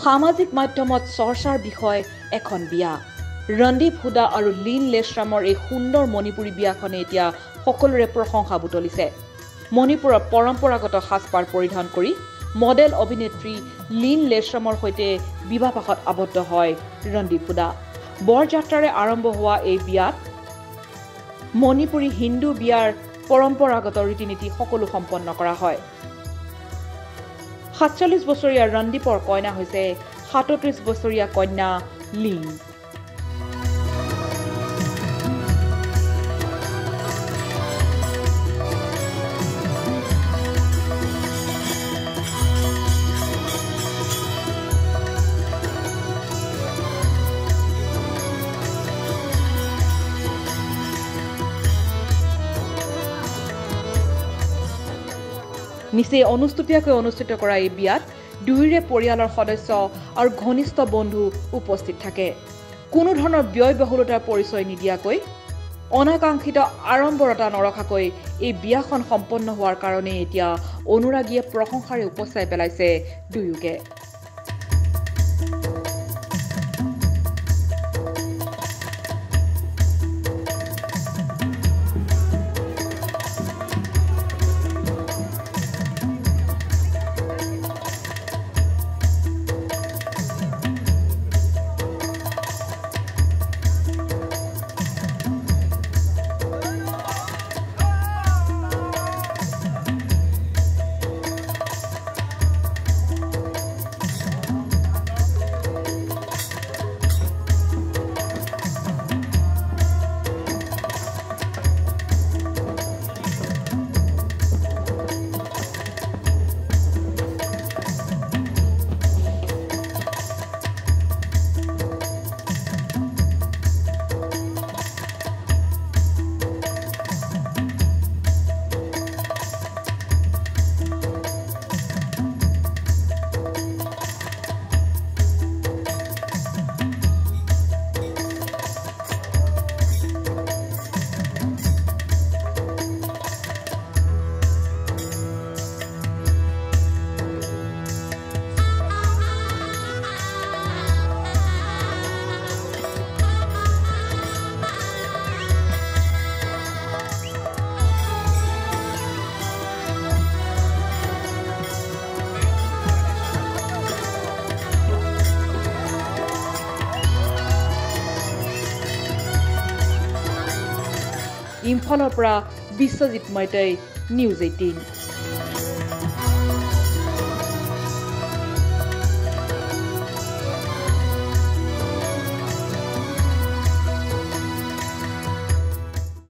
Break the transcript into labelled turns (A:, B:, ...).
A: সামাজিক মাধ্যমত চৰ্চাৰ বিষয় এখন বিয়া ৰন্দীপ হুদা আৰু লিন লেশ্ৰামৰ এই সুন্দৰ মণিপুৰী বিয়াখনে এতিয়া সকলোৰে প্ৰশংসা বুটলিছে মণিপুৰৰ পৰম্পৰাগত সাজপাৰ পৰিধান কৰি মডেল অভিনেত্ৰী লিন লেশ্ৰামৰ সৈতে বিবাহপাশত আবদ্ধ হয় ৰন্দীপ হুদা বৰযাত্ৰাৰে আৰম্ভ হোৱা এই বিয়াত মণিপুৰী হিন্দু বিয়াৰ পৰম্পৰাগত ৰীতিনীতি সকলো সম্পন্ন কৰা হয় ৪৭ বছৰীয়া ৰন্দীপৰ কইনা হৈছে ৩৭ বছৰীয়া কন্যা লিন নিচে অনুষ্ঠিতকৈ অনুষ্ঠিত কৰা এই বিয়াত দুইৰে পৰিয়ালৰ সদস্য আৰু ঘনিষ্ঠ বন্ধু উপস্থিত থাকে কোনো ধৰণৰ ব্যয়বহুলতাৰ পৰিচয় নিদিয়াকৈ অনাকাংক্ষিত আড়ম্বৰতা নৰখাকৈ এই বিয়াখন সম্পন্ন হোৱাৰ কাৰণে এতিয়া অনুৰাগীয়ে প্ৰশংসাৰে উপচাই পেলাইছে দুয়োকে ইম্ফলৰ পৰা বিশ্বজিৎ মৈতাই নিউজ 18